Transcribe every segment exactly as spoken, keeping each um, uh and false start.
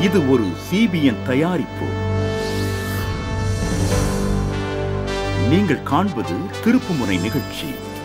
இது ஒரு சிபிஎன் தயாரிப்பு. நீங்கள் காண்பது திருப்புமுனை நிகழ்ச்சி.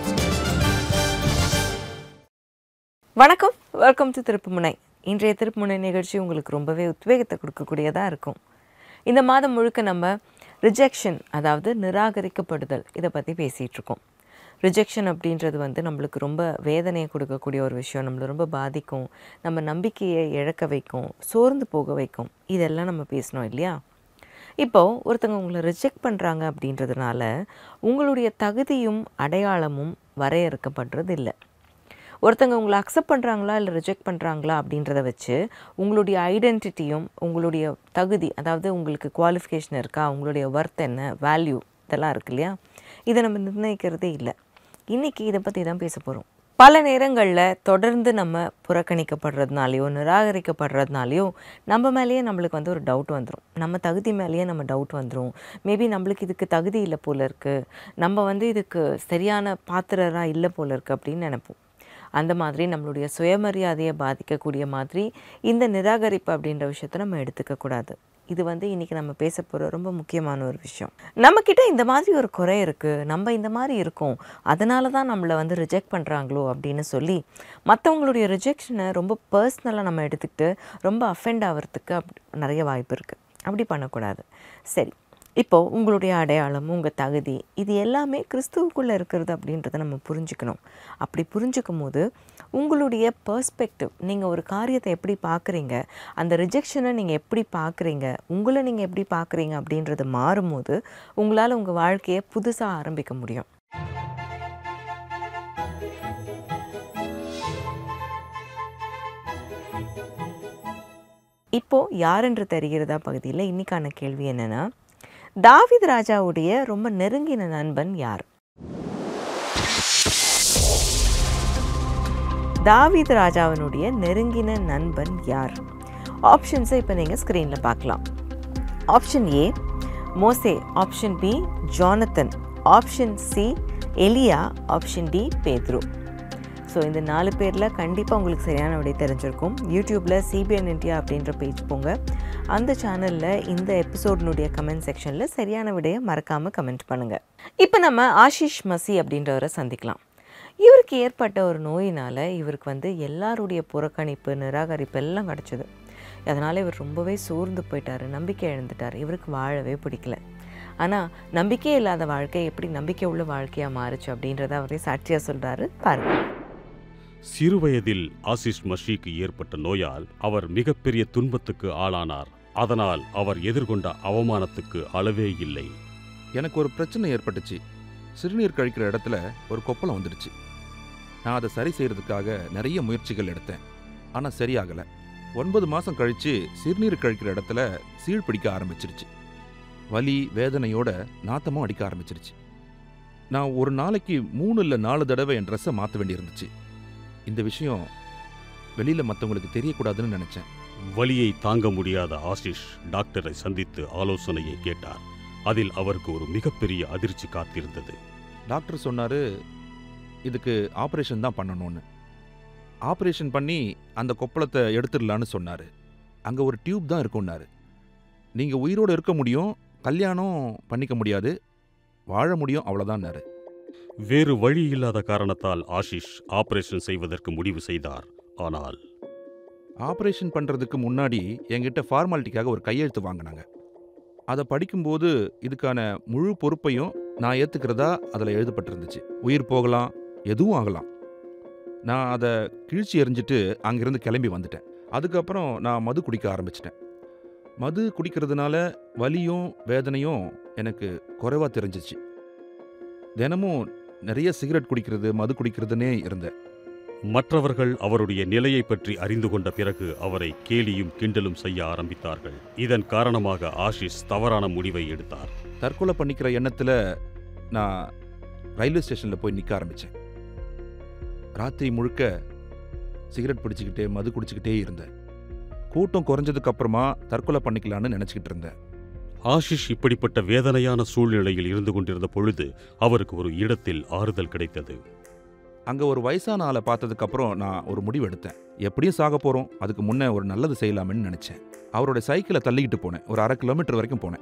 வணக்கம், வெல்கம் டு திருப்புமுனை. இன்றைய திருப்புமுனை நிகழ்ச்சி உங்களுக்கு ரொம்பவே உத்வேகத்தை கொடுக்கக்கூடியதாக இருக்கும். இந்த மாதம் முழுக்க நம்ம ரிஜெக்ஷன், அதாவது நிராகரிக்கப்படுதல், இதை பற்றி பேசிகிட்டு இருக்கோம். ரிஜெக்ஷன் அப்படின்றது வந்து நம்மளுக்கு ரொம்ப வேதனையை கொடுக்கக்கூடிய ஒரு விஷயம். நம்மளை ரொம்ப பாதிக்கும், நம்ம நம்பிக்கையை இழக்க வைக்கும், சோர்ந்து போக வைக்கும். இதெல்லாம் நம்ம பேசணும் இல்லையா? இப்போது ஒருத்தங்க உங்களை ரிஜெக்ட் பண்ணுறாங்க அப்படின்றதுனால உங்களுடைய தகுதியும் அடையாளமும் வரையறுக்கப்படுறது இல்லை. ஒருத்தங்க உங்களை அக்செப்ட் பண்ணுறாங்களா இல்லை ரிஜெக்ட் பண்ணுறாங்களா அப்படின்றத வச்சு உங்களுடைய ஐடென்டிட்டியும் உங்களுடைய தகுதி, அதாவது உங்களுக்கு குவாலிஃபிகேஷன் இருக்கா, உங்களுடைய ஒர்த் என்ன, வேல்யூ, இதெல்லாம் இருக்கு இல்லையா, இதை நம்ம நிர்ணயிக்கிறதே இல்லை. இன்றைக்கி இதை பற்றி தான் பேச போகிறோம். பல நேரங்களில் தொடர்ந்து நம்ம புறக்கணிக்கப்படுறதுனாலையோ நிராகரிக்கப்படுறதுனாலையோ நம்ம மேலேயே நம்மளுக்கு வந்து ஒரு டவுட் வந்துடும். நம்ம தகுதி மேலேயே நம்ம டவுட் வந்துடும். மேபி நம்மளுக்கு இதுக்கு தகுதி இல்லை போல இருக்குது, நம்ம வந்து இதுக்கு சரியான பாத்திரராக இல்லை போல இருக்குது அப்படின்னு நினைப்போம். அந்த மாதிரி நம்மளுடைய சுயமரியாதையை பாதிக்கக்கூடிய மாதிரி இந்த நிராகரிப்பு அப்படின்ற விஷயத்தை நம்ம எடுத்துக்கக்கூடாது. இது வந்து இன்றைக்கி நம்ம பேச போகிற ரொம்ப முக்கியமான ஒரு விஷயம். நம்மக்கிட்ட இந்த மாதிரி ஒரு குறை இருக்குது, நம்ம இந்த மாதிரி இருக்கோம், அதனால தான் நம்மளை வந்து ரிஜெக்ட் பண்ணுறாங்களோ அப்படின்னு சொல்லி மற்றவங்களுடைய ரிஜெக்ஷனை ரொம்ப பர்சனலாக நம்ம எடுத்துக்கிட்டு ரொம்ப அஃபெண்ட் ஆகிறதுக்கு அப் நிறைய வாய்ப்பு இருக்குது. அப்படி பண்ணக்கூடாது. சரி, இப்போது உங்களுடைய அடையாளம், உங்கள் தகுதி, இது எல்லாமே கிறிஸ்துவுக்குள்ளே இருக்கிறது அப்படின்றத நம்ம புரிஞ்சுக்கணும். அப்படி புரிஞ்சுக்கும் போது உங்களுடைய பர்ஸ்பெக்டிவ், நீங்கள் ஒரு காரியத்தை எப்படி பார்க்குறீங்க, அந்த ரிஜெக்ஷனை நீங்கள் எப்படி பார்க்குறீங்க, உங்களை நீங்கள் எப்படி பார்க்குறீங்க அப்படின்றது மாறும்போது உங்களால் உங்கள் வாழ்க்கையை புதுசாக ஆரம்பிக்க முடியும். இப்போது யாரென்று தெரிகிறதா பகுதியில் இன்றைக்கான கேள்வி என்னென்னா, தாவீது ராஜாவுடைய ரொம்ப நெருங்கின நண்பன் யார்? தாவீது ராஜாவினுடைய நெருங்கின நண்பன் யார்? ஆப்ஷன்ஸை இப்போ நீங்கள் ஸ்க்ரீனில் பார்க்கலாம். ஆப்ஷன் ஏ மோசே, option B Jonathan, option C எலியா, ஆப்ஷன் டி பேதுரு. ஸோ இந்த நாலு பேரில் கண்டிப்பாக உங்களுக்கு சரியான விடை தெரிஞ்சிருக்கும். யூடியூப்பில் சிபிஎன் இந்தியா அப்படின்ற பேஜ் போங்க. அந்த சேனலில் இந்த எபிசோடினுடைய கமெண்ட் செக்ஷனில் சரியான விடையை மறக்காமல் கமெண்ட் பண்ணுங்கள். இப்போ நம்ம ஆஷிஷ் மசி அப்படின்றவரை சந்திக்கலாம். இவருக்கு ஏற்பட்ட ஒரு நோயினால் இவருக்கு வந்து எல்லாருடைய புறக்கணிப்பு, நிராகரிப்பு எல்லாம் கிடச்சிது. அதனால் இவர் ரொம்பவே சோர்ந்து போயிட்டார், நம்பிக்கை இழந்துட்டார். இவருக்கு வாழவே பிடிக்கல. ஆனால் நம்பிக்கை இல்லாத வாழ்க்கை எப்படி நம்பிக்கை உள்ள வாழ்க்கையாக மாறுச்சு அப்படின்றத அவரே சாட்சியாக சொல்கிறாரு, பாருங்கள். சிறுவயதில் ஆசிஷ் மஷிக்கு ஏற்பட்ட நோயால் அவர் மிகப்பெரிய துன்பத்துக்கு ஆளானார். அதனால் அவர் எதிர்கொண்ட அவமானத்துக்கு அளவே இல்லை. எனக்கு ஒரு பிரச்சனை ஏற்பட்டுச்சு. சிறுநீர் கழிக்கிற இடத்துல ஒரு கொப்பளம் வந்துடுச்சு. நான் அதை சரி செய்யறதுக்காக நிறைய முயற்சிகள் எடுத்தேன், ஆனால் சரியாகலை. ஒன்பது மாதம் கழித்து சிறுநீர் கழிக்கிற இடத்துல சீழ் பிடிக்க ஆரம்பிச்சிருச்சு. வலி வேதனையோட நாத்தமும் அடிக்க ஆரம்பிச்சிருச்சு. நான் ஒரு நாளைக்கு மூணு இல்லை நாலு தடவை என் ட்ரெஸ்ஸை மாற்ற வேண்டியிருந்துச்சு. இந்த விஷயம் வெளியில் மற்றவங்களுக்கு தெரியக்கூடாதுன்னு நினச்சேன். வலியை தாங்க முடியாத ஆஷிஷ் டாக்டரை சந்தித்து ஆலோசனையை கேட்டார். அதில் அவருக்கு ஒரு மிகப்பெரிய அதிர்ச்சி காத்திருந்தது. டாக்டர் சொன்னார், இதுக்கு ஆப்ரேஷன் தான் பண்ணணும்னு. ஆப்ரேஷன் பண்ணி அந்த கொப்பளத்தை எடுத்துடலான்னு சொன்னார். அங்கே ஒரு டியூப் தான் இருக்குன்னாரு. நீங்கள் உயிரோடு இருக்க முடியும், கல்யாணம் பண்ணிக்க முடியாது, வாழ முடியும், அவ்வளோதான்னாரு. வேறு வழி இல்லாத காரணத்தால் ஆஷிஷ் ஆபரேஷன் செய்வதற்கு முடிவு செய்தார். ஆனால் ஆப்ரேஷன் பண்ணுறதுக்கு முன்னாடி என்கிட்ட ஃபார்மாலிட்டிக்காக ஒரு கையெழுத்து வாங்கினாங்க. அதை படிக்கும்போது இதுக்கான முழு பொறுப்பையும் நான் ஏற்றுக்கிறதா அதில் எழுதப்பட்டிருந்துச்சு. உயிர் போகலாம், எதுவும் ஆகலாம். நான் அதை கிழிச்சி எறிஞ்சிட்டு அங்கேருந்து கிளம்பி வந்துட்டேன். அதுக்கப்புறம் நான் மது குடிக்க ஆரம்பிச்சிட்டேன். மது குடிக்கிறதுனால வலியும் வேதனையும் எனக்கு குறைவாக தெரிஞ்சிச்சு. தினமும் நிறைய சிகரெட் குடிக்கிறது, மது குடிக்கிறதுனே இருந்தேன். மற்றவர்கள் அவருடைய நிலையை பற்றி அறிந்து கொண்ட பிறகு அவரை கேலியும் கிண்டலும் செய்ய ஆரம்பித்தார்கள். இதன் காரணமாக ஆஷிஷ் தவறான முடிவை எடுத்தார். தற்கொலை பண்ணிக்கிற எண்ணத்தில் நான் ரயில்வே ஸ்டேஷனில் போய் நிற்க ஆரம்பித்தேன். ராத்திரி முழுக்க சிகரெட் பிடிச்சிக்கிட்டே மது குடிச்சிக்கிட்டே இருந்தேன். கூட்டம் குறைஞ்சதுக்கு அப்புறமா தற்கொலை பண்ணிக்கலான்னு நினச்சிக்கிட்டு இருந்தேன். ஆஷிஷ் இப்படிப்பட்ட வேதனையான சூழ்நிலையில் இருந்து கொண்டிருந்த பொழுது அவருக்கு ஒரு இடத்தில் ஆறுதல் கிடைத்தது. அங்கே ஒரு வயசான ஆளை பார்த்ததுக்கப்புறம் நான் ஒரு முடிவு எடுத்தேன். எப்படியும் சாக போகிறோம், அதுக்கு முன்னே ஒரு நல்லது செய்யலாமேன்னு நினச்சேன். அவருடைய சைக்கிளை தள்ளிக்கிட்டு போனேன். ஒரு அரை கிலோமீட்டர் வரைக்கும் போனேன்.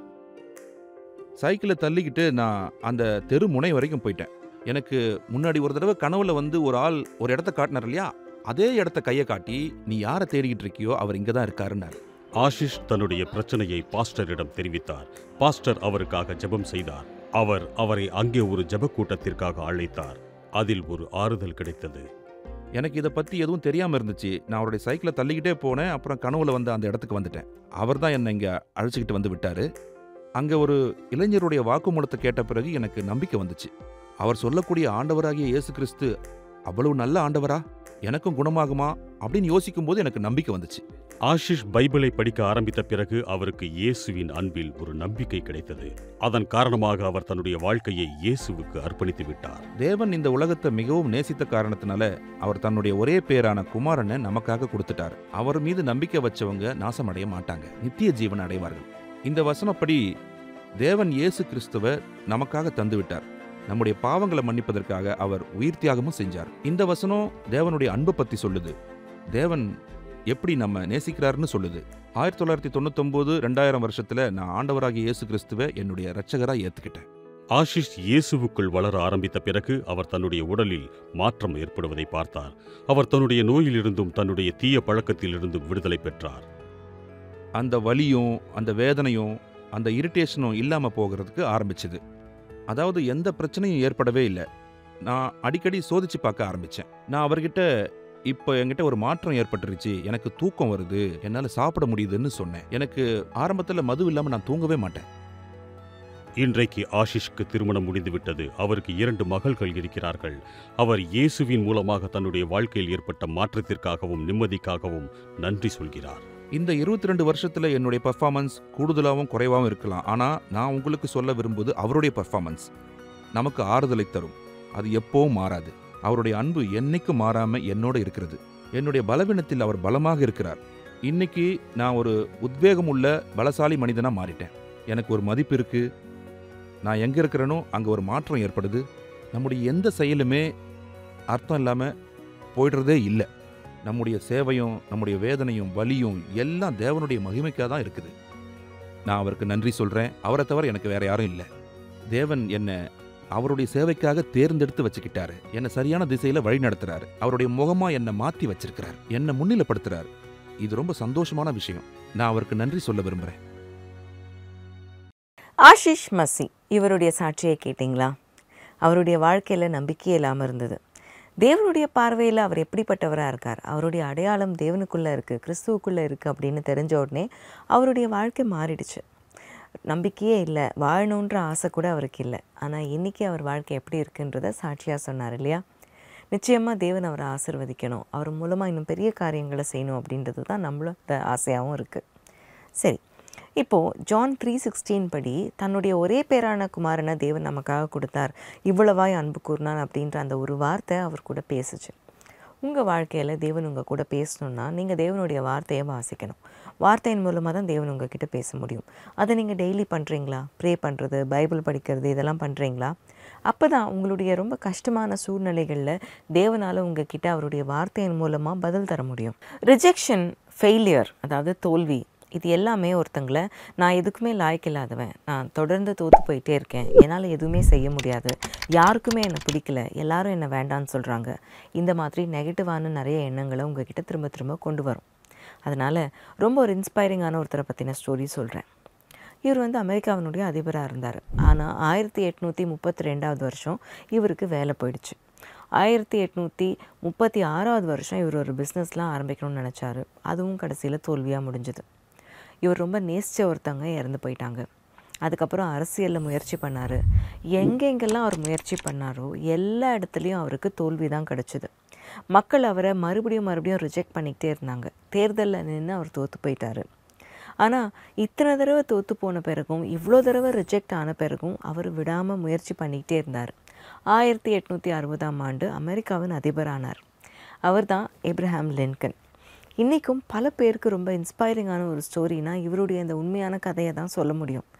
சைக்கிளை தள்ளிக்கிட்டு நான் அந்த தெரு முனை வரைக்கும் போயிட்டேன். எனக்கு முன்னாடி ஒரு தடவை கனவுல வந்து ஒரு ஆள் ஒரு இடத்த காட்டினார் இல்லையா, அதே இடத்த கையை காட்டி நீ யாரை தேடிக்கிட்டு இருக்கியோ அவர் இங்கே தான் இருக்காருன்னாரு. ஆஷிஷ் தன்னுடைய பிரச்சனையை பாஸ்டரிடம் தெரிவித்தார். பாஸ்டர் அவருக்காக ஜெபம் செய்தார். அவர் அவரை அங்கே ஒரு ஜெப கூட்டத்திற்காக அழைத்தார். அதில் ஒரு ஆறுதல் கிடைத்தது. எனக்கு இதை பற்றி எதுவும் தெரியாமல் இருந்துச்சு. நான் அவருடைய சைக்கிளை தள்ளிக்கிட்டே போனேன். அப்புறம் கனவுல வந்து அந்த இடத்துக்கு வந்துட்டேன். அவர் தான் என்னை இங்கே அழைச்சிக்கிட்டு வந்து விட்டார். அங்கே ஒரு இளைஞருடைய வாக்குமூலத்தை கேட்ட பிறகு எனக்கு நம்பிக்கை வந்துச்சு. அவர் சொல்லக்கூடிய ஆண்டவராகிய இயேசு கிறிஸ்து அவ்வளவு நல்ல ஆண்டவரா, எனக்கும் குணமாகுமா அப்படின்னு யோசிக்கும் போது எனக்கு நம்பிக்கை வந்துச்சு. ஆஷிஷ் பைபிளை படிக்க ஆரம்பித்த பிறகு அவருக்கு இயேசுவின் அன்பில் ஒரு நம்பிக்கை கிடைத்தது. அதன் காரணமாக அவர் தன்னுடைய வாழ்க்கையை இயேசுவுக்கு அர்ப்பணித்து விட்டார். தேவன் இந்த உலகத்தை மிகவும் நேசித்த காரணத்தினால அவர் தன்னுடைய ஒரே பேரான குமாரனை நமக்காக கொடுத்துட்டார். அவர் மீது நம்பிக்கை வச்சவங்க நாசமடைய மாட்டாங்க, நித்திய ஜீவன் அடைவார்கள். இந்த வசனப்படி தேவன் இயேசு கிறிஸ்துவை நமக்காக தந்து விட்டார். நம்முடைய பாவங்களை மன்னிப்பதற்காக அவர் உயிர் தியாகமும் செஞ்சார். இந்த வசனம் தேவனுடைய அன்பை பற்றி சொல்லுது. தேவன் எப்படி நம்ம நேசிக்கிறாருன்னு சொல்லுது. ஆயிரத்தி தொள்ளாயிரத்தி தொண்ணூத்தி ஒன்பது ரெண்டாயிரம் வருஷத்துல நான் ஆண்டவராகிய இயேசு கிறிஸ்துவை என்னுடைய இரட்சகராக ஏத்துக்கிட்டேன். ஆஷிஷ் இயேசுவுக்குள் வளர ஆரம்பித்த பிறகு அவர் தன்னுடைய உடலில் மாற்றம் ஏற்படுவதை பார்த்தார். அவர் தன்னுடைய நோயிலிருந்தும் தன்னுடைய தீய பழக்கத்திலிருந்தும் விடுதலை பெற்றார். அந்த வலியும் அந்த வேதனையும் அந்த இரிட்டேஷனும் இல்லாம போகிறதுக்கு ஆரம்பிச்சது. அதாவது எந்த பிரச்சனையும் ஏற்படவே இல்லை. நான் அடிக்கடி சோதிச்சு பார்க்க ஆரம்பிச்சேன். நான் அவர்கிட்ட இப்போ என்கிட்ட ஒரு மாற்றம் ஏற்பட்டுருச்சு, எனக்கு தூக்கம் வருது, என்னால் சாப்பிட முடியுதுன்னு சொன்னேன். எனக்கு ஆரம்பத்தில் மது இல்லாமல் நான் தூங்கவே மாட்டேன். இன்றைக்கு ஆஷிஷ்க்கு திருமணம் முடிந்துவிட்டது. அவருக்கு இரண்டு மகள்கள் இருக்கிறார்கள். அவர் இயேசுவின் மூலமாக தன்னுடைய வாழ்க்கையில் ஏற்பட்ட மாற்றத்திற்காகவும் நிம்மதிக்காகவும் நன்றி சொல்கிறார். இந்த இருபத்தி ரெண்டு வருஷத்துல என்னுடைய பர்ஃபார்மன்ஸ் கூடுதலாகவும் குறைவாகவும் இருக்கலாம். ஆனால் நான் உங்களுக்கு சொல்ல விரும்புவது அவருடைய பர்ஃபார்மன்ஸ் நமக்கு ஆறுதலை தரும். அது எப்பவும் மாறாது. அவருடைய அன்பு என்னைக்கும் மாறாம என்னோட இருக்கிறது. என்னுடைய பலவீனத்தில் அவர் பலமாக இருக்கிறார். இன்னைக்கு நான் ஒரு உத்வேகம் உள்ள பலசாலி மனிதனா மாறிட்டேன். எனக்கு ஒரு மதிப்பு இருக்கு. நான் எங்க இருக்கிறேனோ அங்க ஒரு மாற்றம் ஏற்படுது. நம்முடைய எந்த செயலுமே அர்த்தம் இல்லாம போயிடுறதே இல்லை. நம்முடைய சேவையும் நம்முடைய வேதனையும் வலியும் எல்லாம் தேவனுடைய மகிமைக்காக தான் இருக்குது. நான் அவருக்கு நன்றி சொல்றேன். அவரை தவிர எனக்கு வேற யாரும் இல்லை. தேவன் என்னை அவருடைய சேவைக்காக தேர்ந்தெடுத்து வச்சுக்கிட்டாரு. என்னை சரியான திசையில வழி நடத்துறாரு. அவருடைய முகமா என்னை மாத்தி வச்சிருக்கிறார், என்னை முன்னிலைப்படுத்துறாரு. இது ரொம்ப சந்தோஷமான விஷயம். நான் அவருக்கு நன்றி சொல்ல விரும்புறேன். ஆஷிஷ் மசி இவருடைய சாட்சியை கேட்டிங்களா? அவருடைய வாழ்க்கையில நம்பிக்கையே இல்லாமல் இருந்தது. தேவனுடைய பார்வையில் அவர் எப்படிப்பட்டவராக இருக்கார், அவருடைய அடையாளம் தேவனுக்குள்ளே இருக்குது, கிறிஸ்துவுக்குள்ளே இருக்குது அப்படின்னு தெரிஞ்ச உடனே அவருடைய வாழ்க்கை மாறிடுச்சு. நம்பிக்கையே இல்லை, வாழணுன்ற ஆசை கூட அவருக்கு இல்லை. ஆனால் இன்றைக்கி அவர் வாழ்க்கை எப்படி இருக்குன்றதை சாட்சியாக சொன்னார் இல்லையா? நிச்சயமாக தேவன் அவரை ஆசீர்வதிக்கணும், அவர் மூலமாக இன்னும் பெரிய காரியங்களை செய்யணும் அப்படின்றது தான் நம்மளோட ஆசையாகவும் இருக்குது. சரி, இப்போது ஜான் த்ரீ சிக்ஸ்டீன் படி தன்னுடைய ஒரே பேரான குமாரனை தேவன் நமக்காக கொடுத்தார், இவ்வளவாய் அன்பு கூர்னான் அப்படின்ற அந்த ஒரு வார்த்தை அவர் கூட பேசுச்சு. உங்கள் வாழ்க்கையில் தேவன் உங்கள் கூட பேசணுன்னா நீங்கள் தேவனுடைய வார்த்தையை வாசிக்கணும். வார்த்தையின் மூலமாக தான் தேவன் உங்கள் கிட்ட பேச முடியும். அதை நீங்கள் டெய்லி பண்ணுறீங்களா? ப்ரே பண்ணுறது, பைபிள் படிக்கிறது, இதெல்லாம் பண்ணுறீங்களா? அப்போ தான் உங்களுடைய ரொம்ப கஷ்டமான சூழ்நிலைகளில் தேவனால் உங்கள் கிட்ட அவருடைய வார்த்தையின் மூலமாக பதில் தர முடியும். ரிஜெக்ஷன், ஃபெயிலியர், அதாவது தோல்வி, இது எல்லாமே ஒருத்தங்களை நான் எதுக்குமே லாய்க்கில்லாதவன், நான் தொடர்ந்து தோற்று போயிட்டே இருக்கேன், என்னால் எதுவுமே செய்ய முடியாது, யாருக்குமே என்னை பிடிக்கல, எல்லாரும் என்னை வேண்டான்னு சொல்கிறாங்க, இந்த மாதிரி நெகட்டிவான நிறைய எண்ணங்களை உங்ககிட்ட திரும்ப திரும்ப கொண்டு வரும். அதனால் ரொம்ப ஒரு இன்ஸ்பைரிங்கான ஒருத்தரை பற்றின ஸ்டோரி சொல்கிறேன். இவர் வந்து அமெரிக்காவினுடைய அதிபராக இருந்தார். ஆனால் ஆயிரத்தி எட்நூற்றி முப்பத்தி ரெண்டாவது வருஷம் இவருக்கு வேலை போயிடுச்சு. ஆயிரத்தி எட்நூற்றி முப்பத்தி ஆறாவது வருஷம் இவர் ஒரு பிஸ்னஸ்லாம் ஆரம்பிக்கணும்னு நினச்சாரு. அதுவும் கடைசியில் தோல்வியாக முடிஞ்சுது. இவர் ரொம்ப நேசித்த ஒருத்தவங்க இறந்து போயிட்டாங்க. அதுக்கப்புறம் அரசியலில் முயற்சி பண்ணார். எங்கெங்கெல்லாம் அவர் முயற்சி பண்ணாரோ எல்லா இடத்துலையும் அவருக்கு தோல்வி தான் கிடச்சிது. மக்கள் அவரை மறுபடியும் மறுபடியும் ரிஜெக்ட் பண்ணிக்கிட்டே இருந்தாங்க. தேர்தலில் நின்று அவர் தோற்று போயிட்டார். ஆனால் இத்தனை தடவை தோற்று போன பிறகும், இவ்வளோ தடவை ரிஜெக்ட் ஆன பிறகும் அவர் விடாமல் முயற்சி பண்ணிக்கிட்டே இருந்தார். ஆயிரத்தி எட்நூற்றி அறுபதாம் ஆண்டு அமெரிக்காவின் அதிபரானார். அவர் தான் ஏப்ரஹாம் லின்கன். இன்றைக்கும் பல பேருக்கு ரொம்ப இன்ஸ்பைரிங்கான ஒரு ஸ்டோரினா இவருடைய இந்த உண்மையான கதையை தான் சொல்ல முடியும்.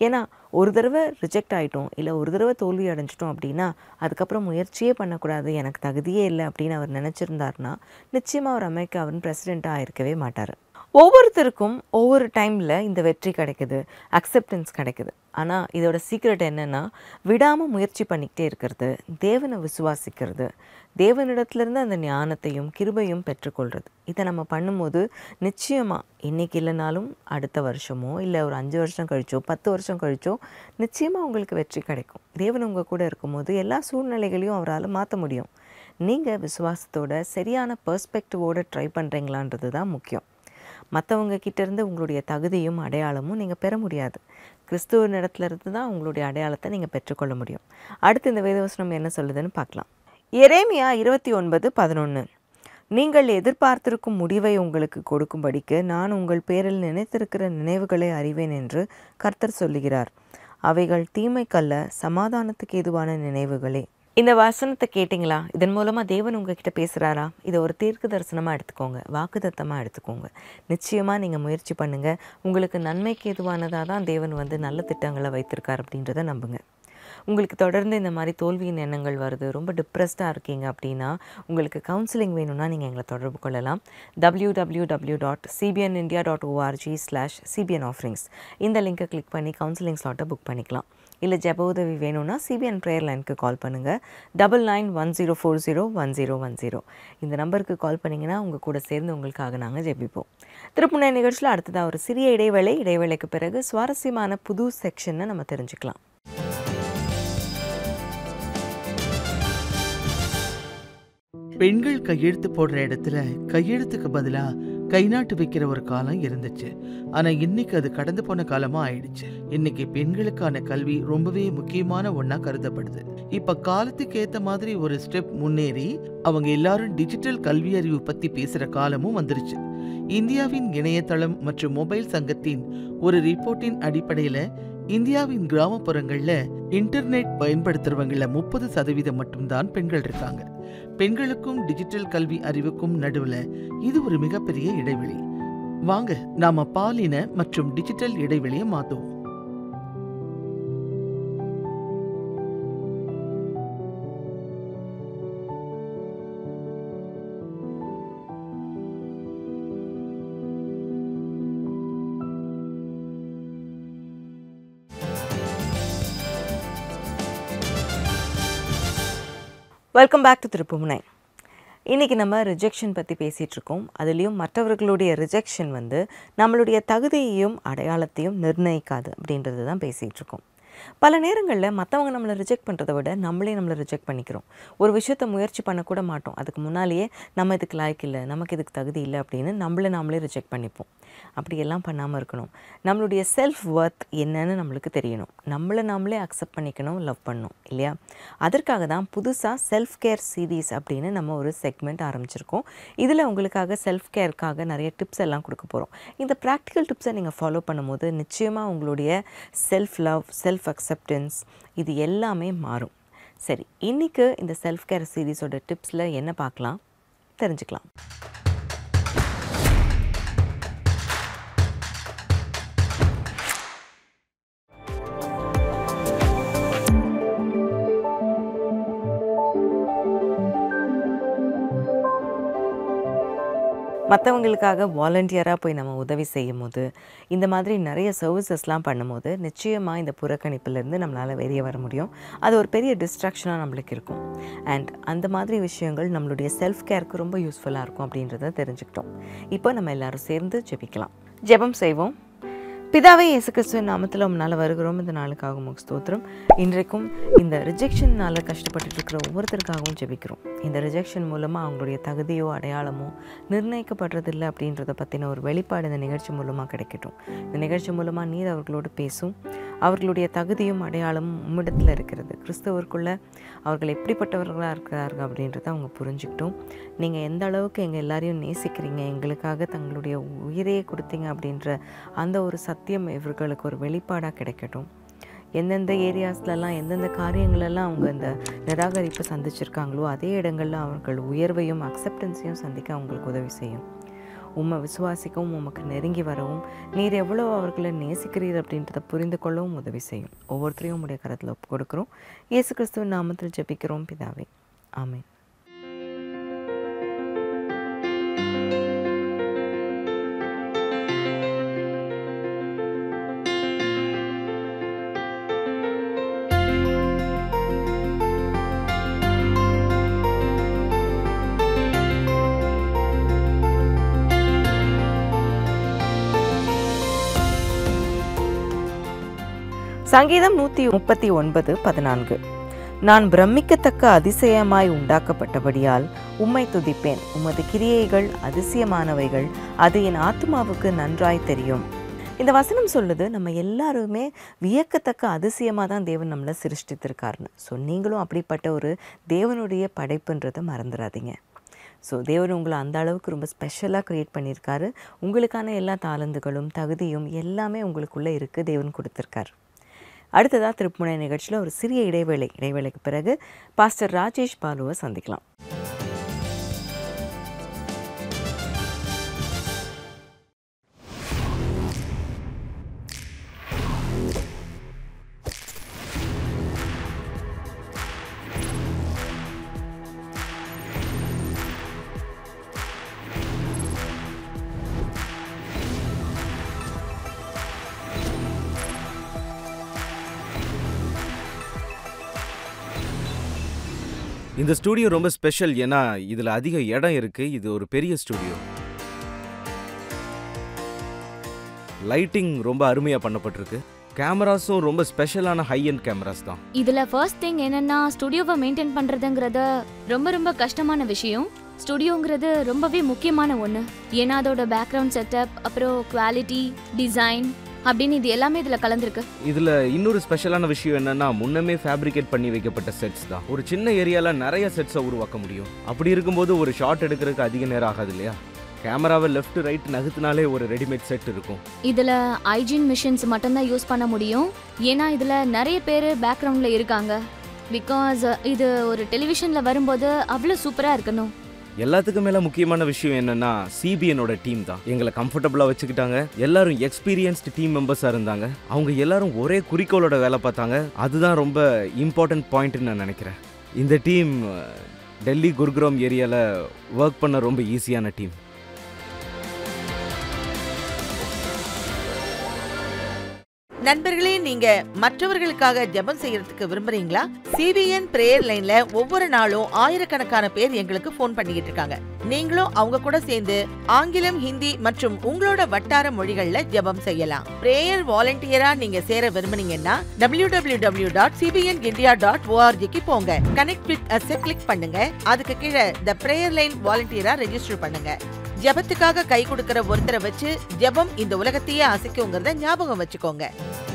ஏன்னா ஒரு தடவை ரிஜெக்ட் ஆகிட்டோம் இல்லை ஒரு தடவை தோல்வி அடைஞ்சிட்டோம் அப்படின்னா அதுக்கப்புறம் முயற்சியே பண்ணக்கூடாது, எனக்கு தகுதியே இல்லை அப்படின்னு அவர் நினச்சிருந்தாருன்னா நிச்சயமாக அவர் அமெரிக்காவின் பிரசிடெண்ட்டாக ஆயிருக்கவே மாட்டார். ஒவ்வொருத்தருக்கும் ஒவ்வொரு டைமில் இந்த வெற்றி கிடைக்குது, அக்செப்டன்ஸ் கிடைக்குது. ஆனால் இதோட சீக்ரெட் என்னென்னா விடாமல் முயற்சி பண்ணிக்கிட்டே இருக்கிறது, தேவனை விசுவாசிக்கிறது, தேவனிடத்துலேருந்து அந்த ஞானத்தையும் கிருபையும் பெற்றுக்கொள்கிறது. இதை நம்ம பண்ணும்போது நிச்சயமாக இன்றைக்கி இல்லைனாலும் அடுத்த வருஷமோ இல்லை ஒரு அஞ்சு வருஷம் கழிச்சோ பத்து வருஷம் கழிச்சோ நிச்சயமாக உங்களுக்கு வெற்றி கிடைக்கும். தேவன் உங்கள் கூட இருக்கும்போது எல்லா சூழ்நிலைகளையும் அவரால் மாற்ற முடியும். நீங்கள் விசுவாசத்தோட சரியான பெர்ஸ்பெக்டிவோடு ட்ரை பண்ணுறீங்களான்றது தான் முக்கியம். மற்றவங்க கிட்டேருந்து உங்களுடைய தகுதியும் அடையாளமும் நீங்கள் பெற முடியாது. கிறிஸ்துவின் இடத்துல இருந்து தான் உங்களுடைய அடையாளத்தை நீங்கள் பெற்றுக்கொள்ள முடியும். அடுத்து இந்த வேதவசனம் என்ன சொல்லுதுன்னு பார்க்கலாம். எரேமியா இருபத்தி ஒன்பது பதினொன்று. நீங்கள் எதிர்பார்த்திருக்கும் முடிவை உங்களுக்கு கொடுக்கும்படிக்கு நான் உங்கள் பேரில் நினைத்திருக்கிற நினைவுகளை அறிவேன் என்று கர்த்தர் சொல்லுகிறார். அவைகள் தீமைக்கல்ல, சமாதானத்துக்கு ஏதுவான நினைவுகளே. இந்த வசனத்தை கேட்டிங்களா? இதன் மூலமாக தேவன் உங்ககிட்ட பேசுகிறாரா? இதை ஒரு தீர்க்க தரிசனமாக எடுத்துக்கோங்க, வாக்குத்தத்தமாக எடுத்துக்கோங்க. நிச்சயமாக நீங்கள் முயற்சி பண்ணுங்கள். உங்களுக்கு நன்மைக்கு எதுவானதாக தான் தேவன் வந்து நல்ல திட்டங்களை வைத்திருக்கார் அப்படின்றத நம்புங்க. உங்களுக்கு தொடர்ந்து இந்த மாதிரி தோல்வியின் எண்ணங்கள் வருது, ரொம்ப டிப்ரெஸ்டாக இருக்கீங்க அப்படின்னா உங்களுக்கு கவுன்சிலிங் வேணும்னா நீங்கள் எங்களை தொடர்பு கொள்ளலாம். W W W dot CBN India dot org slash CBN offerings இந்த லிங்கை கிளிக் பண்ணி கவுன்சிலிங் ஸ்லாட்டை புக் பண்ணிக்கலாம். இல்லை ஜெப உதவி வேணும்னா சிபிஎன் ப்ரேயர் லைனுக்கு கால் பண்ணுங்கள். Double nine one zero four zero one zero one zero இந்த நம்பருக்கு கால் பண்ணிங்கன்னா உங்கள் கூட சேர்ந்து உங்களுக்காக நாங்கள் ஜெபிப்போம். திருப்புனை நிகழ்ச்சியில் அடுத்ததாக ஒரு சிறிய இடைவேளை. இடைவேளைக்கு பிறகு சுவாரஸ்யமான புது செக்ஷனை நம்ம தெரிஞ்சுக்கலாம். பெண்கள் கையெழுத்து போடுற இடத்துல கையெழுத்துக்கு பதிலா கை நாட்டு வைக்கிற ஒரு காலம் இருந்துச்சு. ஆனா இன்னைக்கு அது கடந்து போன காலமா ஆயிடுச்சு. இன்னைக்கு பெண்களுக்கான கல்வி ரொம்பவே முக்கியமான ஒண்ணா கருதப்படுது. இப்ப காலத்துக்கு ஏத்த மாதிரி ஒரு ஸ்டெப் முன்னேறி அவங்க எல்லாரும் டிஜிட்டல் கல்வி அறிவு பத்தி பேசுற காலமும் வந்துருச்சு. இந்தியாவின் இணையதளம் மற்றும் மொபைல் சங்கத்தின் ஒரு ரிப்போர்ட்டின் அடிப்படையில இந்தியாவின் கிராமப்புறங்கள்ல இன்டர்நெட் பயன்படுத்துறவங்கள முப்பது சதவீதம் மட்டும்தான் பெண்கள் இருக்காங்க. பெண்களுக்கும் டிஜிட்டல் கல்வி அறிவுக்கும் நடுவுல இது ஒரு மிகப்பெரிய இடைவெளி. வாங்க நாம பாலின மற்றும் டிஜிட்டல் இடைவெளியை மாத்துவோம். வெல்கம் பேக் டு திருப்புமுனை. இன்றைக்கி நம்ம ரிஜெக்ஷன் பற்றி பேசிகிட்ருக்கோம். அதுலேயும் மற்றவர்களுடைய ரிஜெக்ஷன் வந்து நம்மளுடைய தகுதியையும் அடையாளத்தையும் நிர்ணயிக்காது அப்படின்றது தான் பேசிகிட்ருக்கோம். பல நேரங்களில் மற்றவங்க நம்மளை ரிஜெக்ட் பண்ணுறதை விட நம்மளே நம்மளை ரிஜெக்ட் பண்ணிக்கிறோம். ஒரு விஷயத்தை முயற்சி பண்ணக்கூட மாட்டோம். அதுக்கு முன்னாலேயே நம்ம இதுக்கு லாய்க்கு இல்லை, நமக்கு இதுக்கு தகுதி இல்லை அப்படின்னு நம்மளை நாமளே ரிஜெக்ட் பண்ணிப்போம். அப்படியெல்லாம் பண்ணாமல் இருக்கணும். நம்மளுடைய செல்ஃப் ஒர்த் என்னன்னு நம்மளுக்கு தெரியணும். நம்மளை நாமளே அக்செப்ட் பண்ணிக்கணும், லவ் பண்ணணும் இல்லையா? அதற்காக தான் புதுசாக செல்ஃப் கேர் சீரீஸ் அப்படின்னு நம்ம ஒரு செக்மெண்ட் ஆரம்பிச்சிருக்கோம். இதில் உங்களுக்காக செல்ஃப் கேருக்காக நிறைய டிப்ஸ் எல்லாம் கொடுக்க போகிறோம். இந்த ப்ராக்டிக்கல் டிப்ஸை நீங்கள் ஃபாலோ பண்ணும்போது நிச்சயமாக உங்களுடைய செல்ஃப் லவ், செல்ஃப் அக்செப்டன்ஸ் இது எல்லாமே மாறும். சரி, இன்றைக்கு இந்த செல்ஃப் கேர் சீரீஸோட டிப்ஸில் என்ன பார்க்கலாம் தெரிஞ்சுக்கலாம். மற்றவங்களுக்காக வாலண்டியராக போய் நம்ம உதவி செய்யும் போது, இந்த மாதிரி நிறைய சர்வீசஸ்லாம் பண்ணும்போது நிச்சயமாக இந்த புறக்கணிப்பிலேருந்து நம்மளால் வெளியே வர முடியும். அது ஒரு பெரிய டிஸ்ட்ராக்ஷனாக நம்மளுக்கு இருக்கும். அண்ட் அந்த மாதிரி விஷயங்கள் நம்மளுடைய செல்ஃப் கேருக்கு ரொம்ப யூஸ்ஃபுல்லாக இருக்கும் அப்படின்றத தெரிஞ்சுக்கிட்டோம். இப்போ நம்ம எல்லோரும் சேர்ந்து ஜெபிக்கலாம். ஜெபம் செய்வோம். பிதாவே இயேசு கிறிஸ்துவின் நாமத்தில் உம்னால் வருகிறோம். இந்த நாளுக்காக உமக்கு ஸ்தோத்திரம். இன்றைக்கும் இந்த ரிஜெக்ஷனால் கஷ்டப்பட்டு இருக்கிற ஒவ்வொருத்தருக்காகவும் ஜெபிக்கிறோம். இந்த ரிஜெக்ஷன் மூலமாக அவங்களுடைய தகுதியோ அடையாளமோ நிர்ணயிக்கப்படுறதில்லை அப்படின்றத பற்றின ஒரு வெளிப்பாடு இந்த நிகழ்ச்சி மூலமாக கிடைக்கட்டும். இந்த நிகழ்ச்சி மூலமாக நீர் அவர்களோடு பேசும். அவர்களுடைய தகுதியும் அடையாளமும் உம்மிடத்தில் இருக்கிறது. கிறிஸ்தவருக்குள்ளே அவர்கள் எப்படிப்பட்டவர்களாக இருக்கிறார்கள் அப்படின்றத அவங்க புரிஞ்சுக்கிட்டோம். நீங்கள் எந்த அளவுக்கு எங்கள் எல்லாரையும் நேசிக்கிறீங்க, எங்களுக்காக தங்களுடைய உயிரையே கொடுத்தீங்க அப்படின்ற அந்த ஒரு சத்தியம் இவர்களுக்கு ஒரு வெளிப்பாடாக கிடைக்கட்டும். எந்தெந்த ஏரியாஸ்லலாம் எந்தெந்த காரியங்களெல்லாம் அவங்க இந்த நிராகரிப்பை சந்திச்சிருக்காங்களோ அதே இடங்களில் அவர்கள் உயர்வையும் அக்செப்டன்ஸையும் சந்திக்க அவங்களுக்கு உதவி செய்யும். உம்மை விசுவாசிக்கவும் உமக்கு நெருங்கி வரவும் நீர் எவ்வளோ அவர்களை நேசிக்கிறீர் அப்படின்றத புரிந்து கொள்ளவும் உதவி செய்யும். ஒவ்வொருத்தரையும் உங்களுடைய கரத்தில் ஒப்பு கொடுக்குறோம். இயேசு கிறிஸ்துவின் நாமத்தில் ஜெபிக்கிறோம் பிதாவே, ஆமென். சங்கீதம் நூற்றி முப்பத்தி ஒன்பது பதினான்கு. நான் பிரமிக்கத்தக்க அதிசயமாய் உண்டாக்கப்பட்டபடியால் உம்மை துதிப்பேன். உமது கிரியைகள் அதிசயமானவைகள், அது என் ஆத்மாவுக்கு நன்றாய் தெரியும். இந்த வசனம் சொல்லுது நம்ம எல்லாருமே வியக்கத்தக்க அதிசயமாக தான் தேவன் நம்மளை சிருஷ்டித்திருக்காருன்னு. ஸோ நீங்களும் அப்படிப்பட்ட ஒரு தேவனுடைய படைப்புன்றதை மறந்துடாதீங்க. ஸோ தேவன் உங்களை அந்த அளவுக்கு ரொம்ப ஸ்பெஷலாக க்ரியேட் பண்ணியிருக்காரு. உங்களுக்கான எல்லா தாளந்துகளும் தகுதியும் எல்லாமே உங்களுக்குள்ளே இருக்குது, தேவன் கொடுத்துருக்காரு. அடுத்ததாக திருப்புமுனை நிகழ்ச்சியில் ஒரு சிறிய இடைவேளை இடைவேளைக்கு பிறகு பாஸ்டர் ராஜேஷ் பாலுவை சந்திக்கலாம். இந்த ஸ்டூடியோ ரொம்ப ஸ்பெஷல். ஏன்னா இதில் அதிக இடம் இருக்குது. இது ஒரு பெரிய ஸ்டூடியோ. லைட்டிங் ரொம்ப அருமையாக பண்ணப்பட்டிருக்கு. கேமராஸும் ரொம்ப ஸ்பெஷலான ஹை எண்ட் கேமராஸ் தான். இதில் ஃபர்ஸ்ட் திங் என்னென்னா ஸ்டுடியோவை மெயின்டைன் பண்ணுறதுங்கிறத ரொம்ப ரொம்ப கஷ்டமான விஷயம். ஸ்டுடியோங்கிறது ரொம்பவே முக்கியமான ஒன்று. ஏன்னா அதோட பேக்ரவுண்ட் செட்டப், அப்புறம் குவாலிட்டி, டிசைன் அப்படின்னு இது எல்லாமே இதில் கலந்துருக்கு. இதில் இன்னொரு ஸ்பெஷலான விஷயம் என்னன்னா முன்னமே ஃபேப்ரிகேட் பண்ணி வைக்கப்பட்ட செட்ஸ் தான். ஒரு சின்ன ஏரியாவில் நிறைய செட்ஸை உருவாக்க முடியும். அப்படி இருக்கும்போது ஒரு ஷாட் எடுக்கிறதுக்கு அதிக நேரம் ஆகாது இல்லையா? கேமராவை லெஃப்ட் ரைட் நகர்த்தினாலே ஒரு ரெடிமேட் செட் இருக்கும். இதில் ஹைஜீன் மிஷின்ஸ் மட்டும்தான் யூஸ் பண்ண முடியும். ஏன்னா இதில் நிறைய பேர் பேக்ரவுண்டில் இருக்காங்க. பிகாஸ் இது ஒரு டெலிவிஷனில் வரும்போது அவ்வளோ சூப்பராக இருக்கணும். எல்லாத்துக்கும் மேலே முக்கியமான விஷயம் என்னன்னா சிபிஎனோட டீம் தான். எங்களை கம்ஃபர்டபுளாக வச்சுக்கிட்டாங்க. எல்லாரும் எக்ஸ்பீரியன்ஸ்டு டீம் மெம்பர்ஸாக இருந்தாங்க. அவங்க எல்லாரும் ஒரே குறிக்கோளோட வேலை பார்த்தாங்க. அதுதான் ரொம்ப இம்பார்ட்டன்ட் பாயிண்ட்னு நான் நினைக்கிறேன். இந்த டீம் டெல்லி குர்கிராம் ஏரியாவில் ஒர்க் பண்ண ரொம்ப ஈஸியான டீம். நண்பர்களே, நீங்க மற்றவர்களுக்காக ஜெபம் செய்யறதுக்கு விரும்புறீங்களா? சிபிஎன் பிரேயர் லைன்ல ஒவ்வொரு நாளும் ஆயிரக்கணக்கான பேர் எங்களுக்கு போன் பண்ணிக்கிட்டு இருக்காங்க. நீங்களும் அவங்க கூட சேர்ந்து ஆங்கிலம், ஹிந்தி மற்றும் உங்களோட வட்டார மொழிகள்ல ஜெபம் செய்யலாம். பிரேயர் வாலண்டியரா நீங்க சேர விரும்புனீங்கன்னா W W W dot CBN India dot ஓஆர்ஜிக்கு போங்க. கனெக்ட் வித் அஸ் கிளிக் பண்ணுங்க. அதுக்கு கீழே த பிரேயர் லைன் வாலண்டியரா ரெஜிஸ்டர் பண்ணுங்க. ஜெபத்துக்காக கை கொடுக்கிற ஒருத்தரை வச்சு ஜெபம் இந்த உலகத்தையே அசைக்குங்கிறத ஞாபகம் வச்சுக்கோங்க.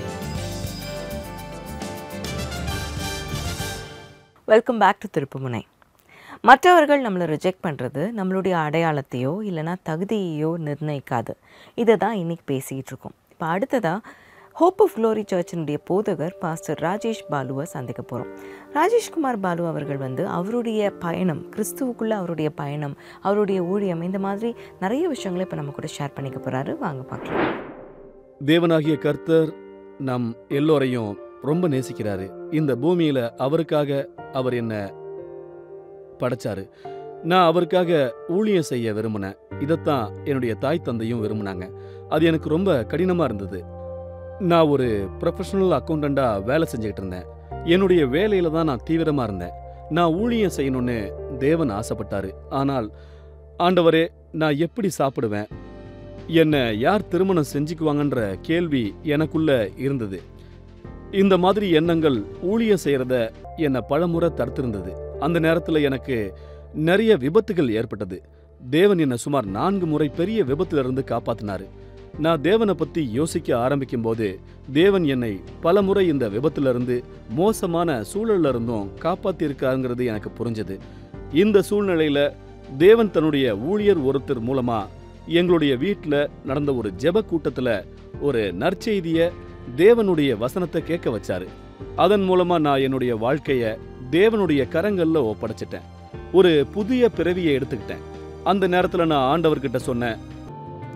வெல்கம் பேக் டு திருப்புமுனை. மற்றவர்கள் நம்மளை ரிஜெக்ட் பண்ணுறது நம்மளுடைய அடையாளத்தையோ இல்லைனா தகுதியையோ நிர்ணயிக்காது. இதை தான் இன்றைக்கி பேசிகிட்டு இருக்கோம். இப்போ அடுத்ததாக ஹோப் ஆஃப் க்ளோரி சர்ச்சினுடைய போதகர் பாஸ்டர் ராஜேஷ் பாலுவை சந்திக்க போகிறோம். ராஜேஷ்குமார் பாலு அவர்கள் வந்து அவருடைய பயணம், கிறிஸ்துவுக்குள்ளே அவருடைய பயணம், அவருடைய ஊழியம், இந்த மாதிரி நிறைய விஷயங்களை இப்போ நம்ம கூட ஷேர் பண்ணிக்க போகிறாரு. வாங்க பார்க்கலாம். தேவனாகிய கர்த்தர் நம் எல்லோரையும் ரொம்ப நேசிக்கிறாரு. இந்த பூமியில் அவருக்காக அவர் என்ன படைச்சாரு. நான் அவருக்காக ஊழியம் செய்ய விரும்பினேன். இதைத்தான் என்னுடைய தாய் தந்தையும் விரும்பினாங்க. அது எனக்கு ரொம்ப கடினமாக இருந்தது. நான் ஒரு ப்ரொஃபஷனல் அக்கௌண்டண்ட்டாக வேலை செஞ்சுக்கிட்டு இருந்தேன். என்னுடைய வேலையில் தான் நான் தீவிரமாக இருந்தேன். நான் ஊழியம் செய்யணும்னு தேவன் ஆசைப்பட்டாரு. ஆனால் ஆண்டவரே, நான் எப்படி சாப்பிடுவேன், என்னை யார் திருமணம் செஞ்சுக்குவாங்கன்ற கேள்வி எனக்குள்ள இருந்தது. இந்த மாதிரி எண்ணங்கள் ஊழியம் செய்கிறத என்னை பலமுறை தடுத்திருந்தது. அந்த நேரத்தில் எனக்கு நிறைய விபத்துகள் ஏற்பட்டது. தேவன் என்னை சுமார் நான்கு முறை பெரிய விபத்திலிருந்து காப்பாற்றினாரு. நான் தேவனை பற்றி யோசிக்க ஆரம்பிக்கும் போது தேவன் என்னை பல முறை இந்த விபத்திலிருந்து, மோசமான சூழல்ல இருந்தும் காப்பாற்றியிருக்காருங்கிறது எனக்கு புரிஞ்சது. இந்த சூழ்நிலையில் தேவன் தன்னுடைய ஊழியர் ஒருத்தர் மூலமா எங்களுடைய வீட்டில் நடந்த ஒரு ஜெப கூட்டத்தில் ஒரு நற்செய்தியை, தேவனுடைய வசனத்தை கேட்க வச்சாரு. அதன் மூலமா நான் என்னுடைய வாழ்க்கைய தேவனுடைய கரங்கள்ல ஒப்படைச்சிட்டேன். ஒரு புதிய பிறவியை எடுத்துக்கிட்டேன். அந்த நேரத்தில் நான் ஆண்டவர்கிட்ட சொன்னேன்,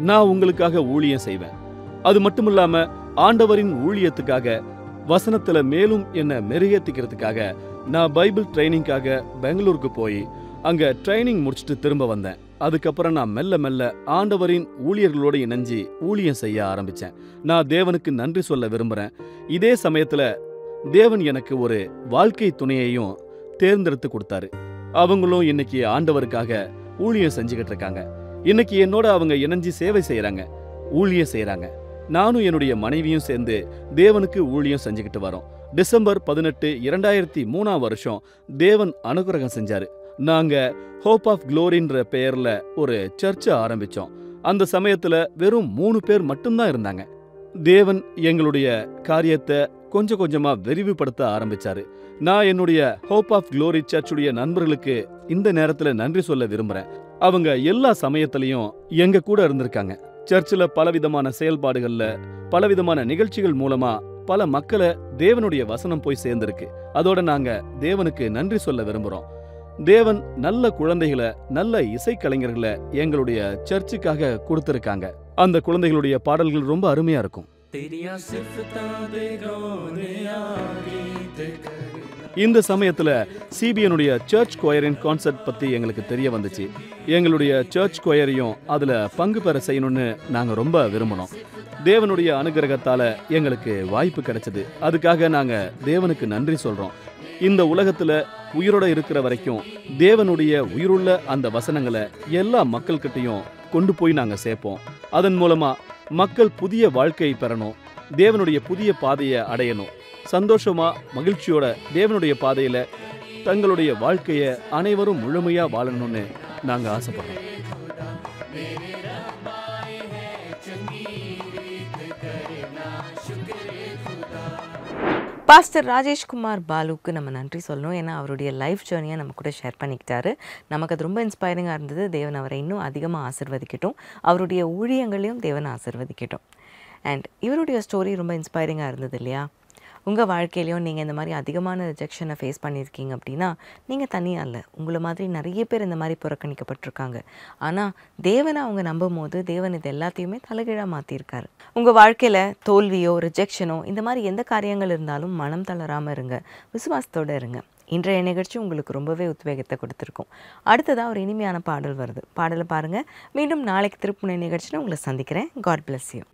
நான் உங்களுக்காக ஊழியம் செய்வேன். அது மட்டும் இல்லாம ஆண்டவரின் ஊழியத்துக்காக வசனத்துல மேலும் என்ன மெருகேத்திக்கிறதுக்காக நான் பைபிள் ட்ரைனிங்காக பெங்களூருக்கு போய் அங்க ட்ரைனிங் முடிச்சுட்டு திரும்ப வந்தேன். அதுக்கப்புறம் நான் மெல்ல மெல்ல ஆண்டவரின் ஊழியர்களோடு இணைஞ்சி ஊழியம் செய்ய ஆரம்பிச்சேன். நான் தேவனுக்கு நன்றி சொல்ல விரும்புறேன். இதே சமயத்துல தேவன் எனக்கு ஒரு வாழ்க்கை துணையையும் தேர்ந்தெடுத்து கொடுத்தாரு. அவங்களும் இன்னைக்கு ஆண்டவருக்காக ஊழியம் செஞ்சுக்கிட்டு இருக்காங்க. இன்னைக்கு என்னோட அவங்க இணைஞ்சி சேவை செய்யறாங்க, ஊழியம் செய்யறாங்க. நானும் என்னுடைய மனைவியும் சேர்ந்து தேவனுக்கு ஊழியம் செஞ்சுக்கிட்டு வரோம். டிசம்பர் பதினெட்டு இரண்டாயிரத்தி மூணாம் வருஷம் தேவன் அனுகிரகம் செஞ்சாரு. நாங்க ஹோப் ஆஃப் க்ளோரின்ற பெயர்ல ஒரு சர்ச்சை ஆரம்பிச்சோம். அந்த சமயத்துல வெறும் மூணு பேர் மட்டும்தான் இருந்தாங்க. தேவன் எங்களுடைய காரியத்தை கொஞ்சம் கொஞ்சமா விரிவுபடுத்த ஆரம்பிச்சாரு. நான் என்னுடைய ஹோப் ஆஃப் க்ளோரி சர்ச்சுடைய நண்பர்களுக்கு இந்த நேரத்துல நன்றி சொல்ல விரும்புறேன். அவங்க எல்லா சமயத்திலையும் எங்க கூட இருந்திருக்காங்க. சர்ச்சில் பலவிதமான செயல்பாடுகள்ல பலவிதமான நிகழ்ச்சிகள் மூலமா பல மக்களை தேவனுடைய வசனம் போய் சேர்ந்திருக்கு. அதோட நாங்க தேவனுக்கு நன்றி சொல்ல விரும்புறோம். தேவன் நல்ல குழந்தைகளை, நல்ல இசைக்கலைஞர்களை எங்களுடைய சர்ச்சுக்காக கொடுத்திருக்காங்க. அந்த குழந்தைகளுடைய பாடல்கள் ரொம்ப அருமையா இருக்கும். இந்த சமயத்துல சிபிஎனுடைய சர்ச் கொயரின் கான்செப்ட் பத்தி எங்களுக்கு தெரிய வந்துச்சு. எங்களுடைய சர்ச் கொயரையும் அதுல பங்கு பெற செய்யணும்னு நாங்க ரொம்ப விரும்பினோம். தேவனுடைய அனுகிரகத்தால எங்களுக்கு வாய்ப்பு கிடைச்சது. அதுக்காக நாங்க தேவனுக்கு நன்றி சொல்றோம். இந்த உலகத்துல உயிரோட இருக்கிற வரைக்கும் தேவனுடைய உயிருள்ள அந்த வசனங்களை எல்லா மக்கள்கிட்டையும் கொண்டு போய் நாங்க சேர்ப்போம். அதன் மூலமா மக்கள் புதிய வாழ்க்கையை பெறணும், தேவனுடைய புதிய பாதையை அடையணும், சந்தோஷமா மகிழ்ச்சியோட தேவனுடைய பாதையில தங்களுடைய வாழ்க்கைய அனைவரும் முழுமையா வாழணும்னு நாங்க ஆசைப்படுறோம். பாஸ்டர் ராஜேஷ்குமார் பாலுக்கு நம்ம நன்றி சொல்லணும். ஏன்னா அவருடைய லைஃப் ஜேர்னியை நம்ம கூட ஷேர் பண்ணிக்கிட்டாரு. நமக்கு அது ரொம்ப இன்ஸ்பைரிங்காக இருந்தது. தேவன் அவரை இன்னும் அதிகமாக ஆசிர்வதிக்கட்டும், அவருடைய ஊழியங்களையும் தேவன் ஆசிர்வதிக்கட்டும். அண்ட் இவருடைய ஸ்டோரி ரொம்ப இன்ஸ்பைரிங்காக இருந்தது இல்லையா? உங்கள் வாழ்க்கையிலையும் நீங்கள் இந்த மாதிரி அதிகமான ரிஜெக்ஷனை ஃபேஸ் பண்ணியிருக்கீங்க அப்படின்னா நீங்கள் தனியாக இல்லை, உங்களை மாதிரி நிறைய பேர் இந்த மாதிரி புறக்கணிக்கப்பட்டிருக்காங்க. ஆனால் தேவனை அவங்க நம்பும் போது தேவன் இது எல்லாத்தையுமே தலைகீழாக மாற்றிருக்காரு. உங்கள் வாழ்க்கையில் தோல்வியோ ரிஜெக்ஷனோ இந்த மாதிரி எந்த காரியங்கள் இருந்தாலும் மனம் தளராமல் இருங்க, விசுவாசத்தோடு இருங்க. இன்றைய நிகழ்ச்சி உங்களுக்கு ரொம்பவே உத்வேகத்தை கொடுத்துருக்கும். அடுத்ததாக ஒரு இனிமையான பாடல் வருது, பாடலை பாருங்கள். மீண்டும் நாளைக்கு திருப்புனை நிகழ்ச்சியில் உங்களை சந்திக்கிறேன். God bless you.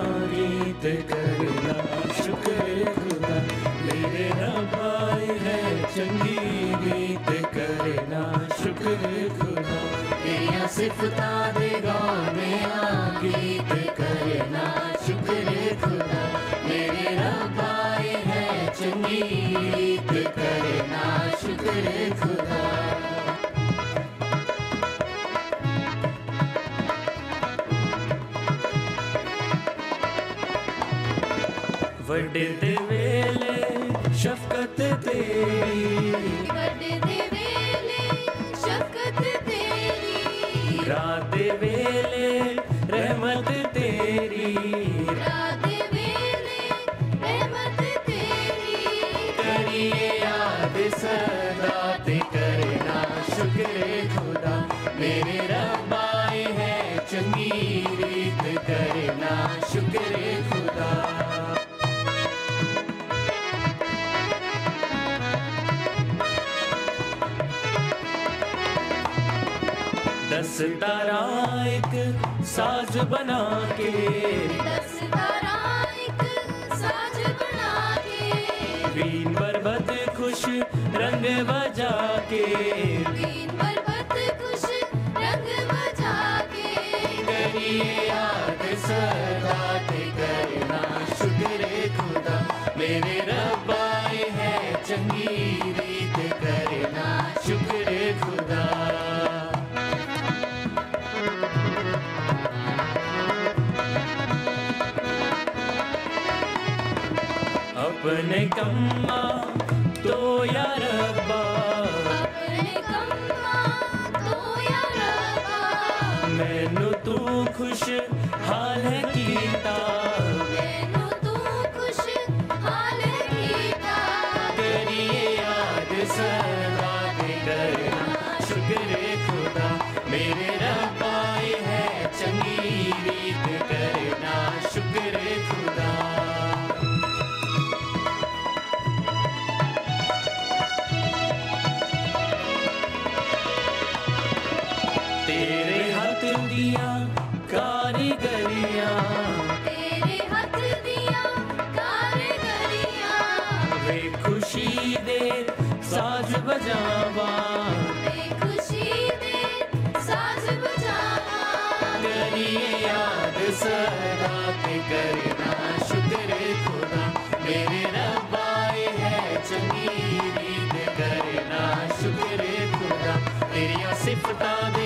ਵੱਡੇ ਦੇ ਵੇਲੇ ਸ਼ਫਕਤ ਤੇਰੀ, ਵੱਡੇ ਦੇ ਵੇਲੇ ਸ਼ਫਕਤ ਤੇਰੀ, ਰਾਤ ਦੇ ਵੇਲੇ ਰਹਿਮਤ ਤੇਰੀ, ਰਾਤ ਦੇ ਵੇਲੇ ਰਹਿਮਤ ਤੇਰੀ, ਕਰੀਏ ਯਾਦ ਸਦਾ ਤੇ ਕਰਨਾ ਸ਼ੁਕਰ ਖੁਦਾ, ਮੇਰੇ ਰੱਬਾ ਇਹ ਹੈ ਚੰਗੀ ਰੀਤ ਕਰਨਾ ਸ਼ੁਕਰ ਖੁਦਾ। दस तारा एक साज बना के, दस तारा एक साज बना के, बीन बरबत खुश रंग बजा के, बीन बरबत खुश रंग बजा के, करिए याद सदा ते करना शुक्र खुदा, मेरे रब्बा है चंगी रीत करना शुक्र खुदा। अपने कम्मा तो या रब्बा, अपने कम्मा तो या रब्बा, मैनू तू खुश हाल है कीता, मैनू तू खुश हाल है कीता, करिए याद सदा ते करना शुक्र खुदा, मेरे रब्बा है चंगी दिया कारीगरियां तेरे हथ दिया कारीगरियां वे खुशी दे साज बजावा वे खुशी दे साज बजावा करिए याद सदा के करना शुक्र खुदा मेरे रब्बाए है चंगी रीत करना शुक्र खुदा तेरिया सिफतां